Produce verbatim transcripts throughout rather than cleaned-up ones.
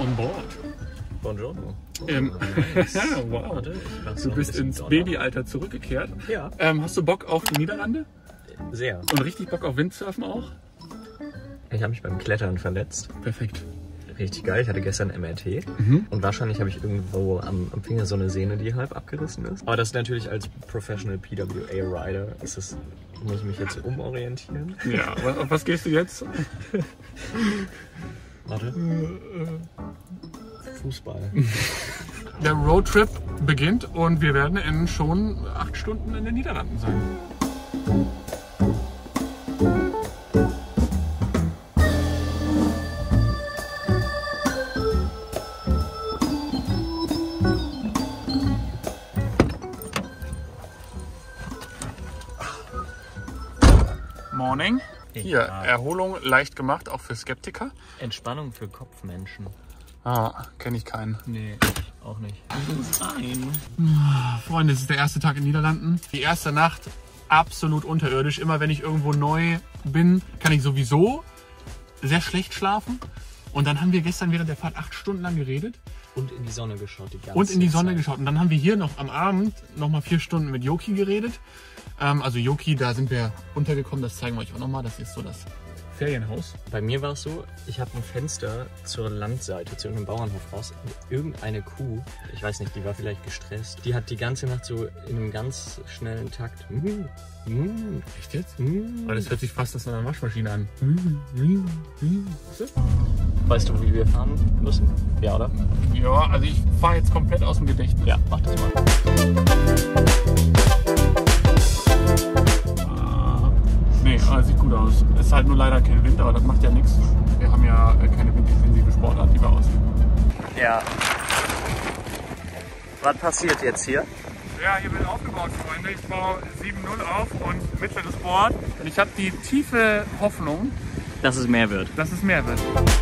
on board. Buongiorno. Ähm, Nice. wow. Warte, ich mach's Du noch ein bist bisschen ins Donner. Babyalter zurückgekehrt. Ja. Ähm, hast du Bock auf die Niederlande? Sehr. Und richtig Bock auf Windsurfen auch? Ich habe mich beim Klettern verletzt. Perfekt. Richtig geil. Ich hatte gestern M R T. Mhm. Und wahrscheinlich habe ich irgendwo am, am Finger so eine Sehne, die halb abgerissen ist. Aber das ist natürlich als Professional P W A-Rider, ist das, muss ich mich jetzt umorientieren. Ja, was, auf was gehst du jetzt? Warte. Fußball. Der Roadtrip beginnt und wir werden in schon acht Stunden in den Niederlanden sein. Morning. Hier, Erholung leicht gemacht, auch für Skeptiker. Entspannung für Kopfmenschen. Ah, kenne ich keinen. Nee, auch nicht. Nein. Freunde, es ist der erste Tag in den Niederlanden. Die erste Nacht absolut unterirdisch. Immer wenn ich irgendwo neu bin, kann ich sowieso sehr schlecht schlafen. Und dann haben wir gestern während der Fahrt acht Stunden lang geredet. Und in die Sonne geschaut die ganze Zeit. Und in die Sonne geschaut. Und dann haben wir hier noch am Abend noch mal vier Stunden mit Joki geredet. Ähm, also Joki, da sind wir untergekommen. Das zeigen wir euch auch noch mal. Das ist so das Ferienhaus. Bei mir war es so, ich habe ein Fenster zur Landseite, zu irgendeinem Bauernhof raus. Und irgendeine Kuh, ich weiß nicht, die war vielleicht gestresst, die hat die ganze Nacht so in einem ganz schnellen Takt. Mm, mm, Echt jetzt? mm. Weil das hört sich fast aus einer Waschmaschine an. Weißt du, wie wir fahren müssen? Ja, oder? Ja, also ich fahre jetzt komplett aus dem Gedächtnis. Ja, mach das mal. Nee, aber sieht gut aus. Es ist halt nur leider kein Wind, aber das macht ja nichts. Wir haben ja äh, keine windintensive Sportart, die wir ausüben. Ja. Was passiert jetzt hier? Ja, hier wird aufgebaut, Freunde. Ich baue sieben null auf und mittleres Board. Und ich habe die tiefe Hoffnung, Dass es mehr wird. dass es mehr wird.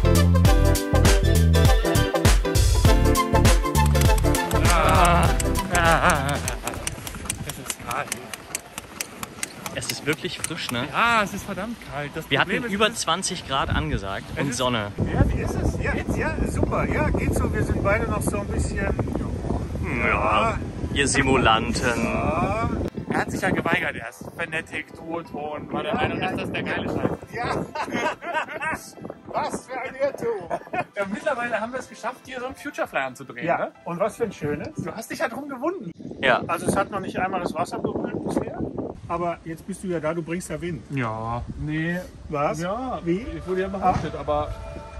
Ah, ah, es ist kalt. Es ist wirklich frisch, ne? Ja, es ist verdammt kalt. Das Wir Problem hatten ist, über es ist- zwanzig Grad angesagt Es und ist- Sonne. Ja, wie ist es? Ja, jetzt, ja, super. Ja, geht so. Wir sind beide noch so ein bisschen. Ja, ihr Simulanten. Ja, Er hat sich ja geweigert erst. Fanatic, Duoton, war der Meinung, dass das der geile Scheiß ist. ja. Was für ein Irrtum. Ja, mittlerweile haben wir es geschafft, hier so einen Futurefly anzudrehen. Ja, Ne? und was für ein schönes. Du hast dich ja drum gewunden. Ja. Also, es hat noch nicht einmal das Wasser berührt bisher. Aber jetzt bist du ja da, du bringst ja Wind. Ja, nee. Was? Ja, Wie? ich wurde ja behauptet, aber.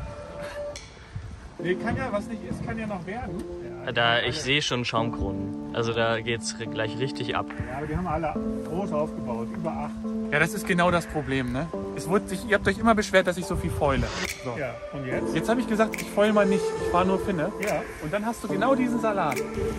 Nee, kann ja, was nicht ist, kann ja noch werden. Da, ich sehe schon Schaumkronen. Also da geht's gleich richtig ab. Ja, aber die haben alle groß aufgebaut, über acht. Ja, das ist genau das Problem, ne? Es wurde sich, ihr habt euch immer beschwert, dass ich so viel fäule. So. Ja, und jetzt? Jetzt habe ich gesagt, ich fäule mal nicht, ich fahre nur Finne. Ja. Und dann hast du genau diesen Salat.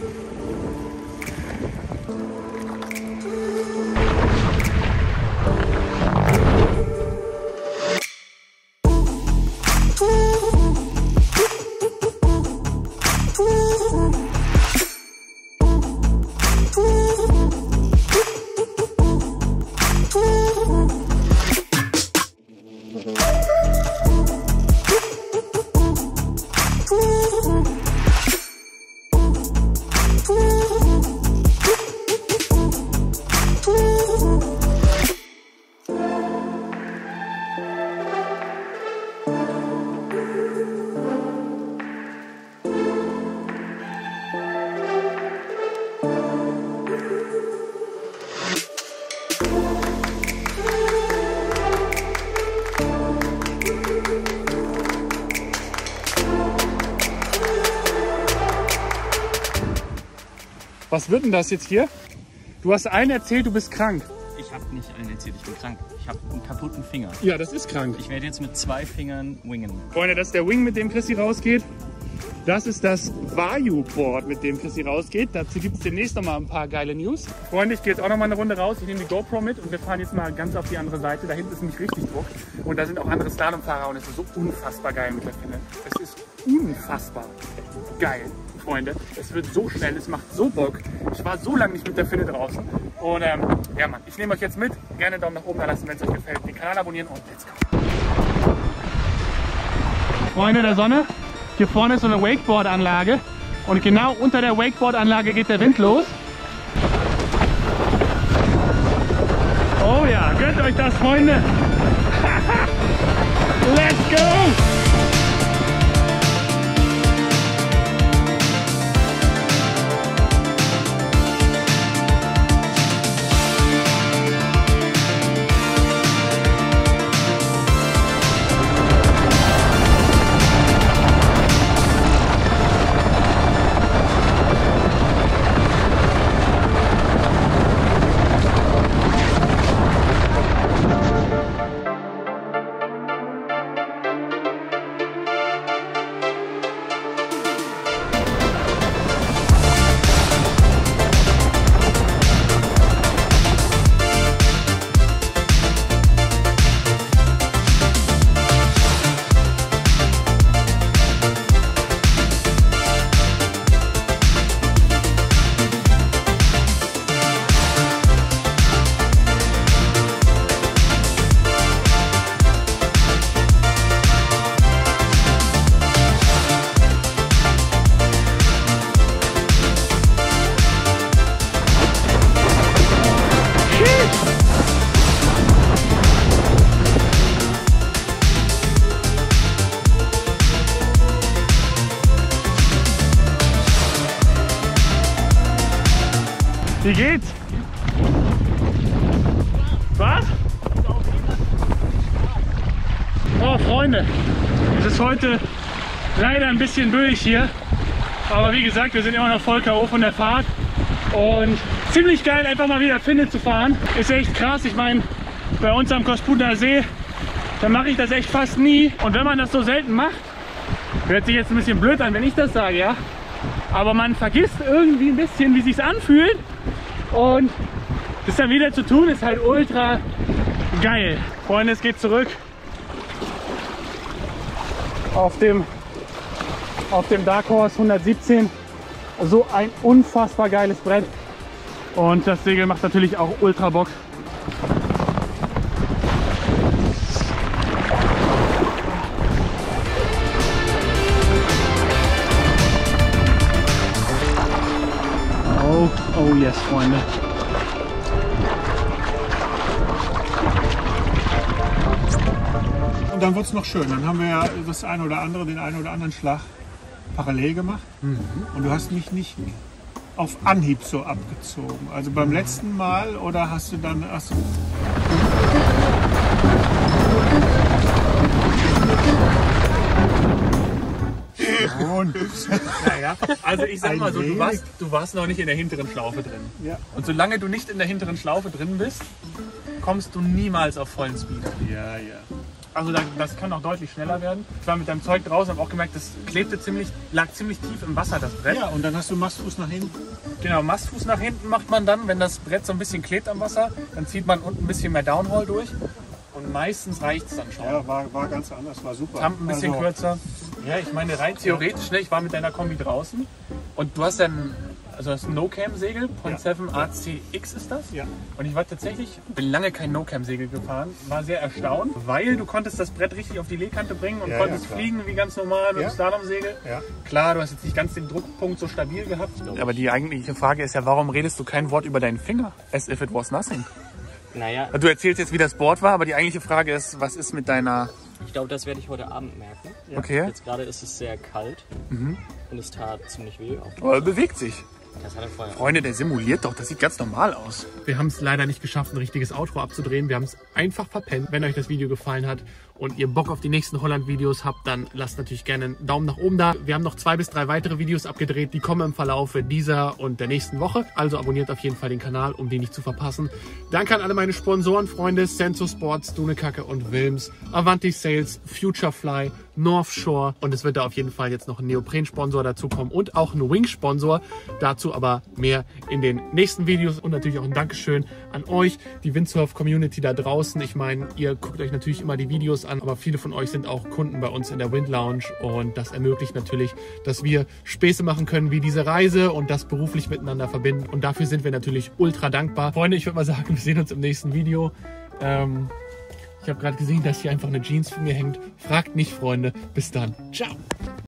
Was wird denn das jetzt hier? Du hast allen erzählt, du bist krank. Ich habe nicht allen erzählt, ich bin krank. Ich habe einen kaputten Finger. Ja, das ist krank. Ich werde jetzt mit zwei Fingern wingen. Freunde, das ist der Wing, mit dem Chrissy rausgeht. Das ist das Vayu-Board, mit dem Chrissy rausgeht. Dazu gibt es demnächst noch mal ein paar geile News. Freunde, ich gehe jetzt auch noch mal eine Runde raus. Ich nehme die GoPro mit und wir fahren jetzt mal ganz auf die andere Seite. Da hinten ist nämlich richtig Druck. Und da sind auch andere Slalomfahrer und es ist so unfassbar geil mit der Finne. Es ist unfassbar geil, Freunde. Es wird so schnell, es macht so Bock. Ich war so lange nicht mit der Finne draußen. Und ähm, ja Mann, ich nehme euch jetzt mit. Gerne einen Daumen nach oben da lassen, wenn es euch gefällt. Den Kanal abonnieren und let's go. Freunde der Sonne, Hier vorne ist so eine Wakeboard-Anlage und genau unter der Wakeboard-Anlage geht der Wind los. Oh ja, gönnt euch das, Freunde! Let's go! Wie geht's? Was? Oh Freunde, es ist heute leider ein bisschen böig hier, aber wie gesagt, wir sind immer noch voll K O von der Fahrt und ziemlich geil, einfach mal wieder Finne zu fahren. Ist echt krass, ich meine, bei uns am Kospuner See, da mache ich das echt fast nie und wenn man das so selten macht, hört sich jetzt ein bisschen blöd an, wenn ich das sage, ja, aber man vergisst irgendwie ein bisschen, wie sich's anfühlt. Und das dann wieder zu tun, ist halt ultra geil. Freunde, es geht zurück auf dem, auf dem Dark Horse hundertsiebzehn. So ein unfassbar geiles Brett. Und das Segel macht natürlich auch ultra Bock. Oh, oh yes, Freunde. Und dann wird es noch schön. Dann haben wir ja das eine oder andere, den einen oder anderen Schlag parallel gemacht. Mhm. Und du hast mich nicht auf Anhieb so abgezogen. Also beim letzten Mal oder hast du dann... Hast du Und, naja, also ich sag mal so, du warst, du warst noch nicht in der hinteren Schlaufe drin. Ja. Und solange du nicht in der hinteren Schlaufe drin bist, kommst du niemals auf vollen Speed. Ja, ja. Also das, das kann auch deutlich schneller werden. Ich war mit deinem Zeug draußen, habe auch gemerkt, das klebte ziemlich, lag ziemlich tief im Wasser, das Brett. Ja, und dann hast du Mastfuß nach hinten. Genau, Mastfuß nach hinten macht man dann, wenn das Brett so ein bisschen klebt am Wasser, dann zieht man unten ein bisschen mehr Downhaul durch. Und meistens reicht es dann schon. Ja, war, war ganz anders, war super. Tamp ein bisschen also, kürzer. Ja, ich meine rein theoretisch, ne, ich war mit deiner Kombi draußen und du hast dann, also das No-Cam-Segel, Point sieben A C X ist das. Ja. Und ich war tatsächlich, bin lange kein No-Cam-Segel gefahren, war sehr erstaunt, weil du konntest das Brett richtig auf die Lehkante bringen und ja, konntest ja, fliegen wie ganz normal mit ja. dem Slalom-Segel. Ja. Klar, du hast jetzt nicht ganz den Druckpunkt so stabil gehabt. Aber die eigentliche Frage ist ja, warum redest du kein Wort über deinen Finger? As if it was nothing. Naja, Du erzählst jetzt, wie das Board war, aber die eigentliche Frage ist, was ist mit deiner... ich glaube, das werde ich heute Abend merken. Okay. Jetzt gerade ist es sehr kalt Mhm. und es tat ziemlich weh. Auch Aber er bewegt sich. das hat er vorher. Freunde, der simuliert doch, das sieht ganz normal aus. Wir haben es leider nicht geschafft, ein richtiges Outro abzudrehen. Wir haben es einfach verpennt. Wenn euch das Video gefallen hat und ihr Bock auf die nächsten Holland-Videos habt, dann lasst natürlich gerne einen Daumen nach oben da. Wir haben noch zwei bis drei weitere Videos abgedreht, die kommen im Verlaufe dieser und der nächsten Woche. Also abonniert auf jeden Fall den Kanal, um den nicht zu verpassen. Danke an alle meine Sponsoren, Freunde, Senso Sports, Dunekacke und Wilms, Avanti Sales, Futurefly, North Shore und es wird da auf jeden Fall jetzt noch ein Neopren-Sponsor dazukommen und auch ein Wing-Sponsor. Dazu aber mehr in den nächsten Videos und natürlich auch ein Dankeschön an euch, die Windsurf-Community da draußen. Ich meine, ihr guckt euch natürlich immer die Videos an, aber viele von euch sind auch Kunden bei uns in der Wind Lounge und das ermöglicht natürlich, dass wir Späße machen können wie diese Reise und das beruflich miteinander verbinden und dafür sind wir natürlich ultra dankbar. Freunde, ich würde mal sagen, wir sehen uns im nächsten Video. Ähm, ich habe gerade gesehen, dass hier einfach eine Jeans von mir hängt. Fragt nicht, Freunde. Bis dann. Ciao.